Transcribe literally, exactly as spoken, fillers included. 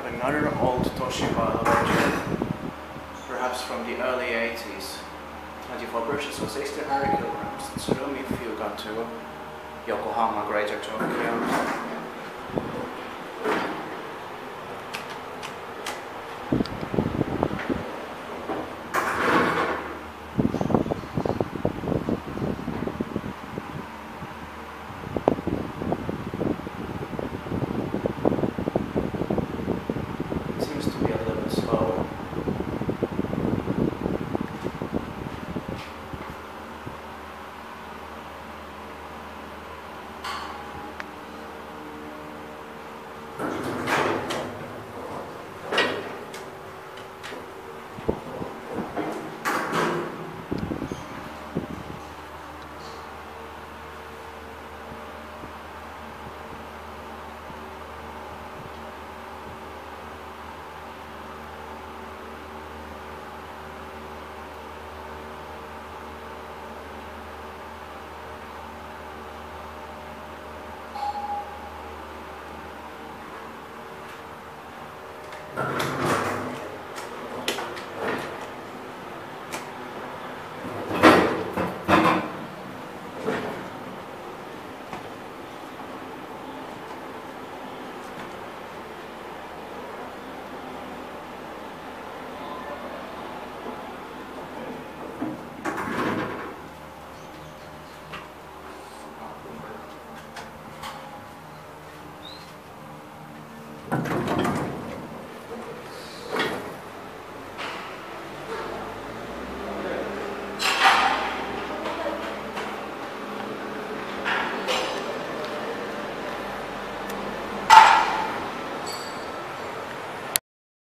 have another old Toshiba elevator, perhaps from the early eighties. twenty-four brushes or sixteen hundred kilograms. Tsurumi if you got to Yokohama, Greater Tokyo.